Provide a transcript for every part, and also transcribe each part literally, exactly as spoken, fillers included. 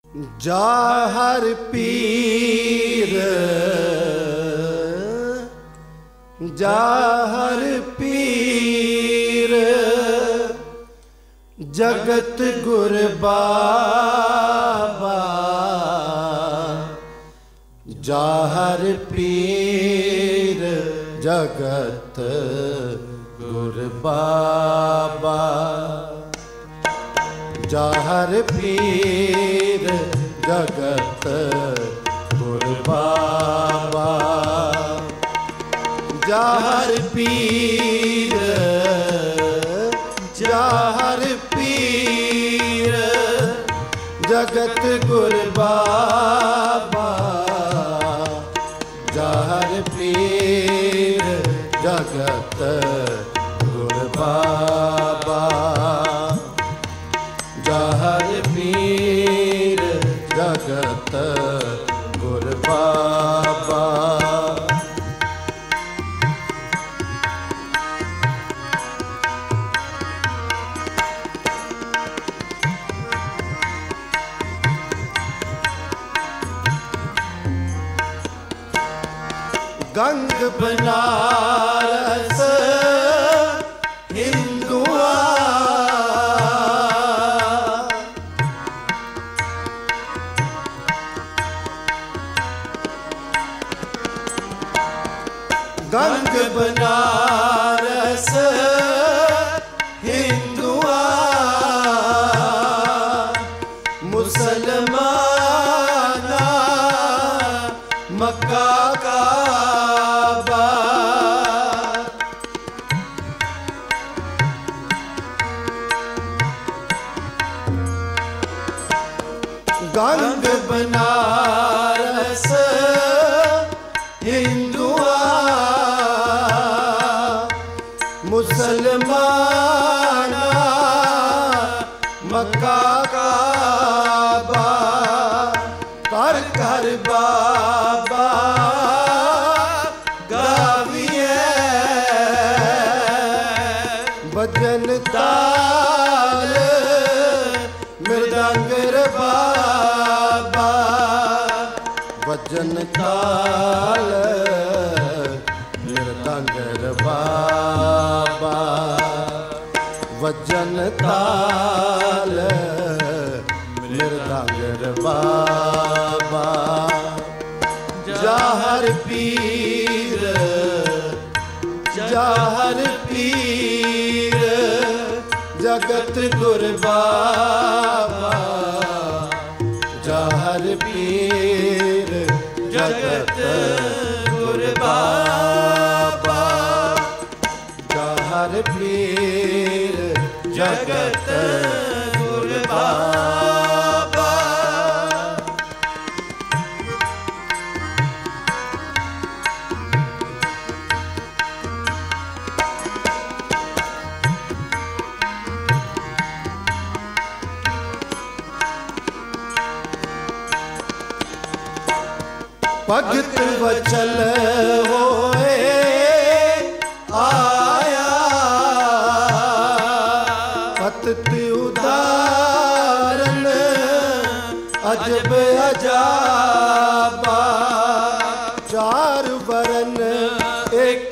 जाहर पीर जाहर पीर जगत गुर बाबा जाहर पीर जगत गुर बाबा जाहर पीर जगत गुर बाबा जाहर पीर जाहर पीर जगत गुर बाबा जाहर पीर जगत गुर बाबा जाहर पीर जगत गुर बाबा गंग बनारस हिंदुआ गंग बनारस हिंदुआ मुसलमाना मक्का काबा गंग बनारस हिंदुआ मुसलमाना मक्का काबा कर कर बाबा गाविए भजन ताल मृदंगर बाबा भजन ताल मृदंगर बाबा भजन ताल मृदंगर बाबा जाहर पीर जाहर पीर जगत गुर बाबा जाहर पीर जगत गुर बाबा जाहर पीर जगत गुर बाबा भगत वचल होए आया पतत उदाहरण अजब अजाबा चार वरन एक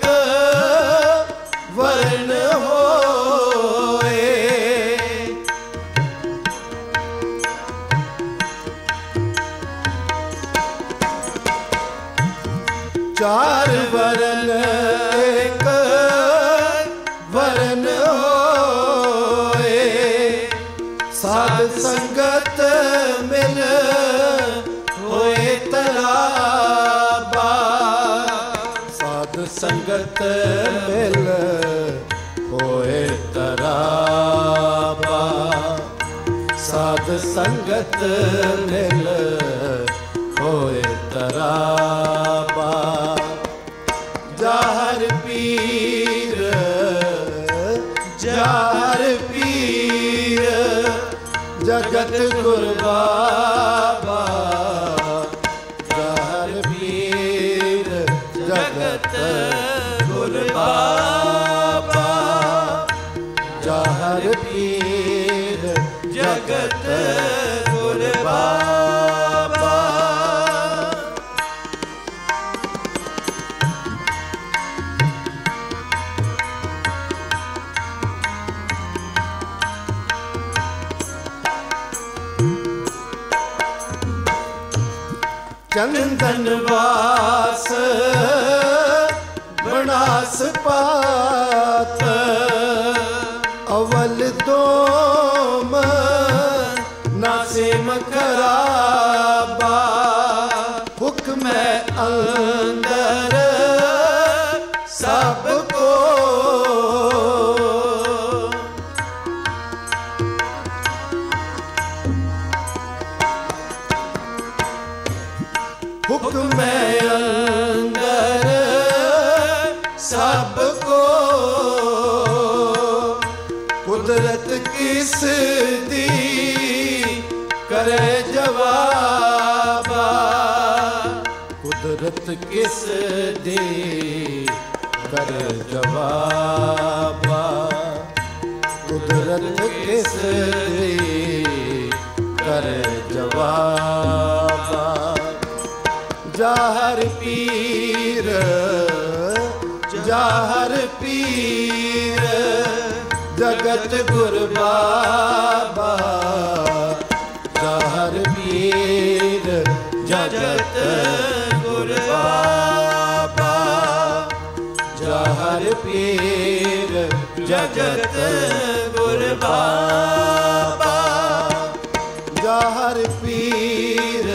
वरन होए चार वरन एक वरन होए साध संगत मिल होए तराबा साध संगत मिल होए तराबा साध संगत मिल होए तराबा जाहर पीर जाहर पीर जगत गुर बाबा जाहर पीर जगत गुर बाबा जाहर पीर जगत गुर बाबा चंदन वास बनास पात अवल दोम नासिम खराबा हुक्म अंदर सबको हुक्म अंदर सबको कुदरत किस दी करे जवाबा कुदरत किस दी करे जवाबा कुदरत किस दी करे जवाबा जाहर पीर जाहर पीर जगत गुर बाबा जाहर पीर जगत गुर बाबा जाहर पीर जगत गुर बाबा जाहर पीर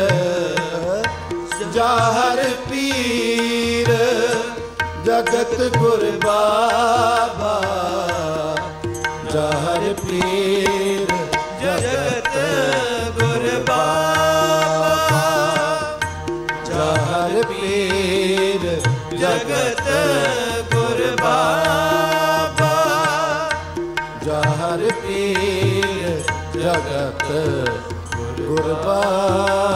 जाहर पीर जगत गुर बाबा जाहर पीर जगत गुर बाबा जाहर पीर जगत गुर बाबा जाहर पीर जगत गुर बाबा